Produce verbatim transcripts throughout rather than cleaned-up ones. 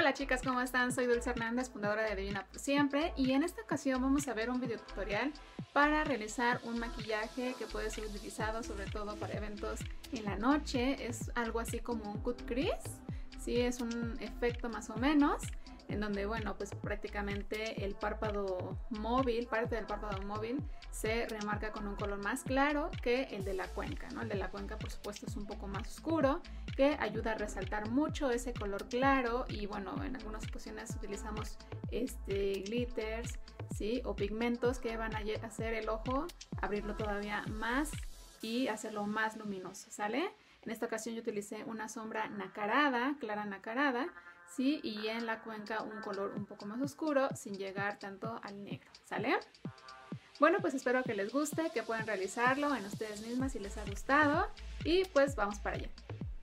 Hola chicas, ¿cómo están? Soy Dulce Hernández, fundadora de Divina por Siempre, y en esta ocasión vamos a ver un video tutorial para realizar un maquillaje que puede ser utilizado sobre todo para eventos en la noche. Es algo así como un cut crease, ¿sí? Es un efecto más o menos en donde, bueno, pues prácticamente el párpado móvil, parte del párpado móvil se remarca con un color más claro que el de la cuenca, ¿no? El de la cuenca, por supuesto, es un poco más oscuro, que ayuda a resaltar mucho ese color claro. Y bueno, en algunas ocasiones utilizamos este, glitters, ¿sí? O pigmentos que van a hacer el ojo, abrirlo todavía más y hacerlo más luminoso, ¿sale? En esta ocasión yo utilicé una sombra nacarada, clara nacarada, ¿sí? Y en la cuenca un color un poco más oscuro sin llegar tanto al negro, ¿sale? Bueno, pues espero que les guste, que puedan realizarlo en ustedes mismas si les ha gustado, y pues vamos para allá.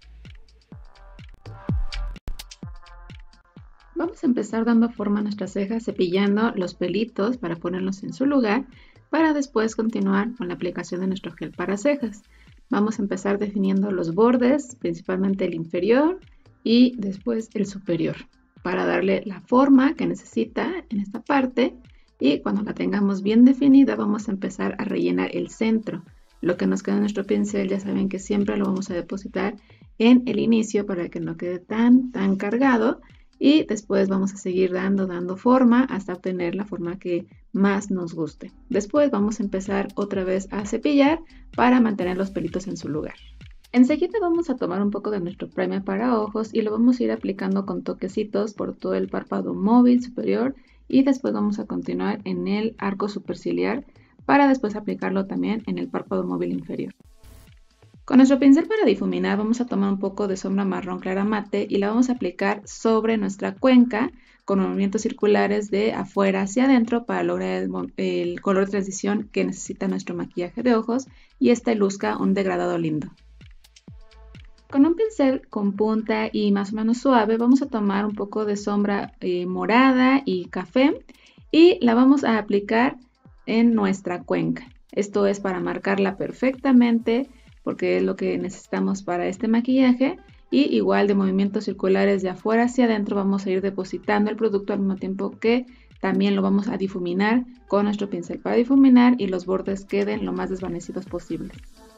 Vamos a empezar dando forma a nuestras cejas, cepillando los pelitos para ponerlos en su lugar, para después continuar con la aplicación de nuestro gel para cejas. Vamos a empezar definiendo los bordes, principalmente el inferior y después el superior, para darle la forma que necesita en esta parte. Y cuando la tengamos bien definida, vamos a empezar a rellenar el centro. Lo que nos queda en nuestro pincel, ya saben que siempre lo vamos a depositar en el inicio para que no quede tan, tan cargado. Y después vamos a seguir dando, dando forma hasta obtener la forma que más nos guste. Después vamos a empezar otra vez a cepillar para mantener los pelitos en su lugar. Enseguida vamos a tomar un poco de nuestro primer para ojos y lo vamos a ir aplicando con toquecitos por todo el párpado móvil superior, y después vamos a continuar en el arco superciliar para después aplicarlo también en el párpado móvil inferior. Con nuestro pincel para difuminar vamos a tomar un poco de sombra marrón clara mate y la vamos a aplicar sobre nuestra cuenca con movimientos circulares de afuera hacia adentro para lograr el, el color de transición que necesita nuestro maquillaje de ojos y este luzca un degradado lindo. Con un pincel con punta y más o menos suave vamos a tomar un poco de sombra eh, morada y café y la vamos a aplicar en nuestra cuenca. Esto es para marcarla perfectamente porque es lo que necesitamos para este maquillaje, y igual de movimientos circulares de afuera hacia adentro vamos a ir depositando el producto al mismo tiempo que también lo vamos a difuminar con nuestro pincel para difuminar y los bordes queden lo más desvanecidos posibles.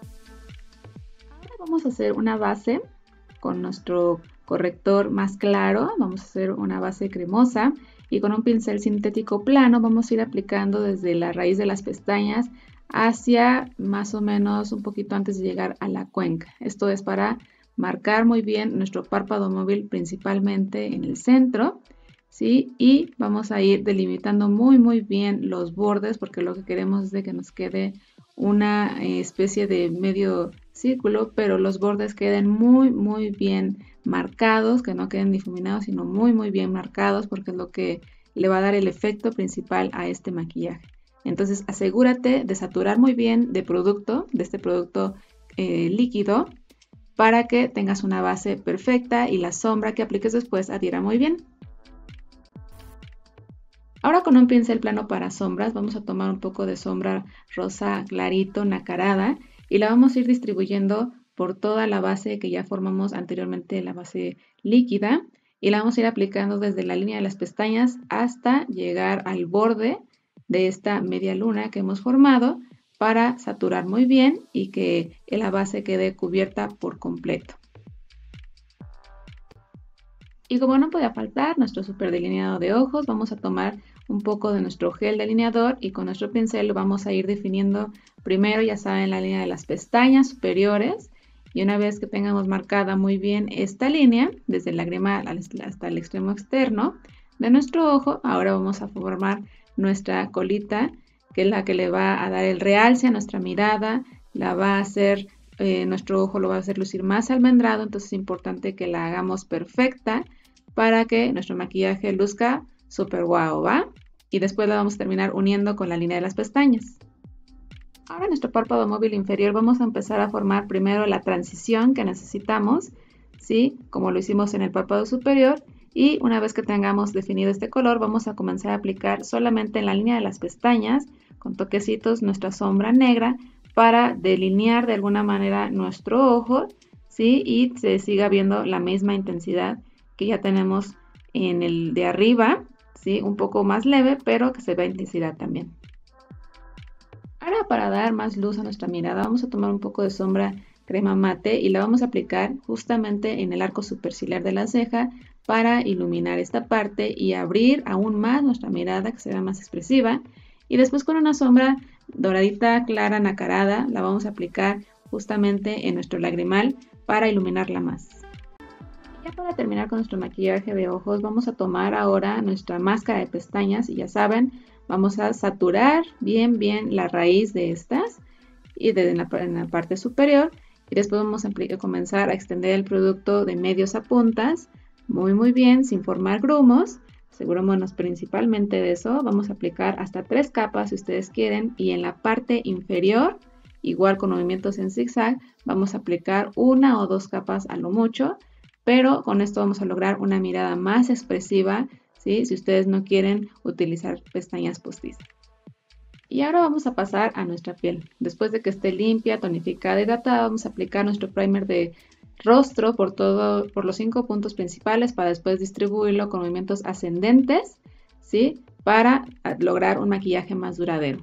Vamos a hacer una base con nuestro corrector más claro, vamos a hacer una base cremosa y con un pincel sintético plano vamos a ir aplicando desde la raíz de las pestañas hacia más o menos un poquito antes de llegar a la cuenca. Esto es para marcar muy bien nuestro párpado móvil principalmente en el centro, ¿sí? Y vamos a ir delimitando muy muy bien los bordes porque lo que queremos es de que nos quede una especie de medio círculo, pero los bordes queden muy muy bien marcados, que no queden difuminados, sino muy muy bien marcados porque es lo que le va a dar el efecto principal a este maquillaje. Entonces asegúrate de saturar muy bien de producto, de este producto eh, líquido, para que tengas una base perfecta y la sombra que apliques después adhiera muy bien. Ahora con un pincel plano para sombras vamos a tomar un poco de sombra rosa clarito nacarada y la vamos a ir distribuyendo por toda la base que ya formamos anteriormente, la base líquida, y la vamos a ir aplicando desde la línea de las pestañas hasta llegar al borde de esta media luna que hemos formado para saturar muy bien y que la base quede cubierta por completo. Y como no podía faltar nuestro super delineado de ojos, vamos a tomar un poco de nuestro gel delineador y con nuestro pincel lo vamos a ir definiendo primero, ya saben, la línea de las pestañas superiores, y una vez que tengamos marcada muy bien esta línea, desde el lagrimal hasta el extremo externo de nuestro ojo, ahora vamos a formar nuestra colita, que es la que le va a dar el realce a nuestra mirada, la va a hacer, eh, nuestro ojo lo va a hacer lucir más almendrado, entonces es importante que la hagamos perfecta para que nuestro maquillaje luzca súper guau, ¿va? Y después la vamos a terminar uniendo con la línea de las pestañas. Ahora en nuestro párpado móvil inferior vamos a empezar a formar primero la transición que necesitamos, ¿sí? Como lo hicimos en el párpado superior, y una vez que tengamos definido este color vamos a comenzar a aplicar solamente en la línea de las pestañas con toquecitos nuestra sombra negra para delinear de alguna manera nuestro ojo, ¿sí? Y se siga viendo la misma intensidad que ya tenemos en el de arriba, ¿sí? Un poco más leve, pero que se vea intensidad también. Ahora, para dar más luz a nuestra mirada, vamos a tomar un poco de sombra crema mate y la vamos a aplicar justamente en el arco superciliar de la ceja para iluminar esta parte y abrir aún más nuestra mirada, que se vea más expresiva. Y después, con una sombra doradita, clara, nacarada, la vamos a aplicar justamente en nuestro lagrimal para iluminarla más. Y ya para terminar con nuestro maquillaje de ojos, vamos a tomar ahora nuestra máscara de pestañas y ya saben, vamos a saturar bien bien la raíz de estas y de en, la, en la parte superior, y después vamos a comenzar a extender el producto de medios a puntas muy muy bien, sin formar grumos. Asegurémonos principalmente de eso. Vamos a aplicar hasta tres capas si ustedes quieren, y en la parte inferior, igual con movimientos en zigzag, vamos a aplicar una o dos capas a lo mucho, pero con esto vamos a lograr una mirada más expresiva, ¿sí? Si ustedes no quieren utilizar pestañas postizas. Y ahora vamos a pasar a nuestra piel. Después de que esté limpia, tonificada y hidratada, vamos a aplicar nuestro primer de rostro por, todo, por los cinco puntos principales para después distribuirlo con movimientos ascendentes, ¿sí? Para lograr un maquillaje más duradero.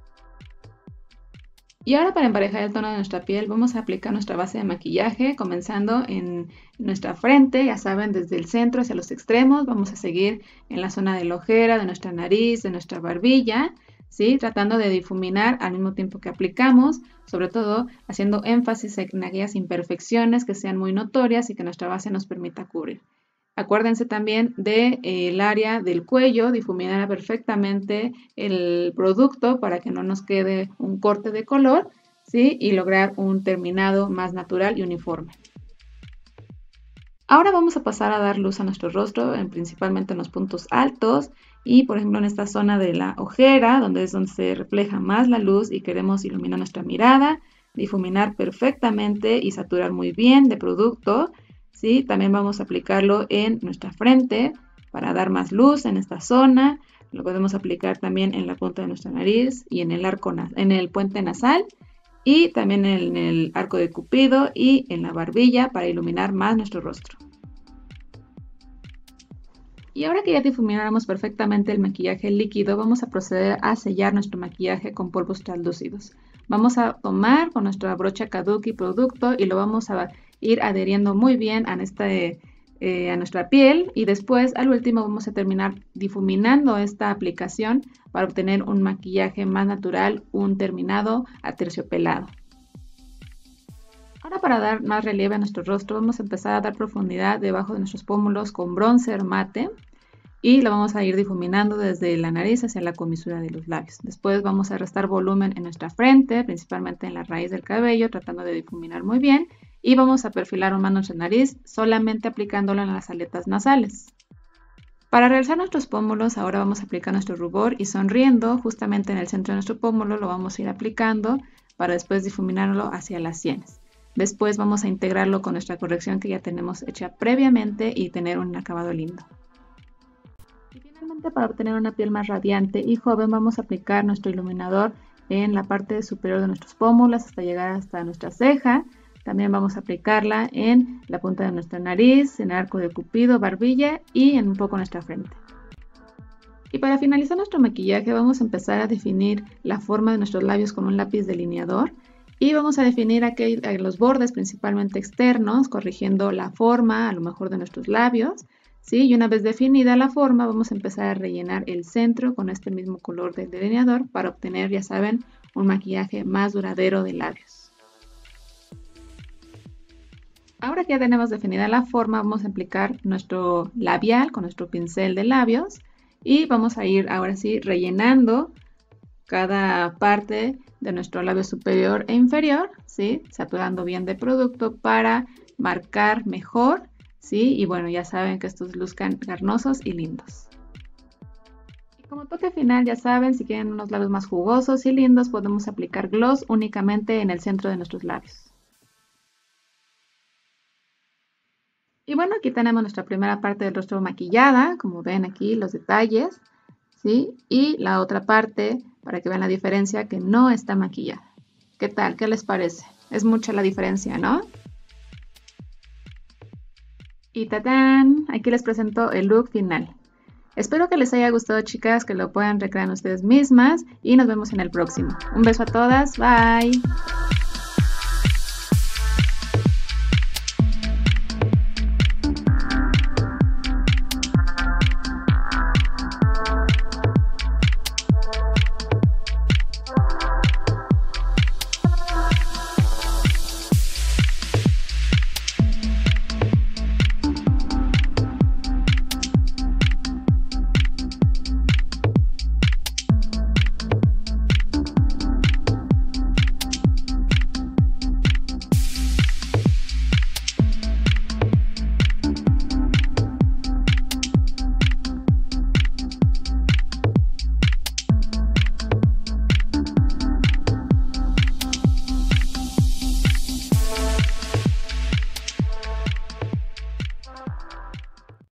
Y ahora, para emparejar el tono de nuestra piel, vamos a aplicar nuestra base de maquillaje comenzando en nuestra frente, ya saben, desde el centro hacia los extremos. Vamos a seguir en la zona de la ojera, de nuestra nariz, de nuestra barbilla, ¿sí? Tratando de difuminar al mismo tiempo que aplicamos, sobre todo haciendo énfasis en aquellas imperfecciones que sean muy notorias y que nuestra base nos permita cubrir. Acuérdense también del de, eh, área del cuello, difuminar perfectamente el producto para que no nos quede un corte de color, ¿sí? Y lograr un terminado más natural y uniforme. Ahora vamos a pasar a dar luz a nuestro rostro, en, principalmente en los puntos altos y, por ejemplo, en esta zona de la ojera, donde es donde se refleja más la luz y queremos iluminar nuestra mirada, difuminar perfectamente y saturar muy bien de producto. ¿Sí? También vamos a aplicarlo en nuestra frente para dar más luz en esta zona. Lo podemos aplicar también en la punta de nuestra nariz y en el, arco, en el puente nasal, y también en el arco de Cupido y en la barbilla para iluminar más nuestro rostro. Y ahora que ya difuminamos perfectamente el maquillaje líquido, vamos a proceder a sellar nuestro maquillaje con polvos translúcidos. Vamos a tomar con nuestra brocha Kabuki producto y lo vamos a ir adheriendo muy bien a, este, eh, a nuestra piel, y después al último vamos a terminar difuminando esta aplicación para obtener un maquillaje más natural, un terminado aterciopelado. Ahora, para dar más relieve a nuestro rostro, vamos a empezar a dar profundidad debajo de nuestros pómulos con bronzer mate y lo vamos a ir difuminando desde la nariz hacia la comisura de los labios. Después vamos a restar volumen en nuestra frente, principalmente en la raíz del cabello, tratando de difuminar muy bien, y vamos a perfilar más nuestra nariz, solamente aplicándolo en las aletas nasales. Para realzar nuestros pómulos, ahora vamos a aplicar nuestro rubor y sonriendo, justamente en el centro de nuestro pómulo, lo vamos a ir aplicando para después difuminarlo hacia las sienes. Después vamos a integrarlo con nuestra corrección que ya tenemos hecha previamente y tener un acabado lindo. Y finalmente, para obtener una piel más radiante y joven, vamos a aplicar nuestro iluminador en la parte superior de nuestros pómulos hasta llegar hasta nuestra ceja. También vamos a aplicarla en la punta de nuestra nariz, en el arco de Cupido, barbilla y en un poco nuestra frente. Y para finalizar nuestro maquillaje, vamos a empezar a definir la forma de nuestros labios con un lápiz delineador. Y vamos a definir aquel, los bordes principalmente externos, corrigiendo la forma a lo mejor de nuestros labios, ¿sí? Y una vez definida la forma, vamos a empezar a rellenar el centro con este mismo color del delineador para obtener, ya saben, un maquillaje más duradero de labios. Ahora que ya tenemos definida la forma, vamos a aplicar nuestro labial con nuestro pincel de labios y vamos a ir ahora sí rellenando cada parte de nuestro labio superior e inferior, ¿sí? Saturando bien de producto para marcar mejor, ¿sí? Y bueno, ya saben que estos luzcan carnosos y lindos. Y como toque final, ya saben, si quieren unos labios más jugosos y lindos, podemos aplicar gloss únicamente en el centro de nuestros labios. Y bueno, aquí tenemos nuestra primera parte del rostro maquillada, como ven aquí los detalles, ¿sí? Y la otra parte, para que vean la diferencia, que no está maquillada. ¿Qué tal? ¿Qué les parece? Es mucha la diferencia, ¿no? Y ¡tatán! Aquí les presento el look final. Espero que les haya gustado, chicas, que lo puedan recrear ustedes mismas y nos vemos en el próximo. Un beso a todas, bye.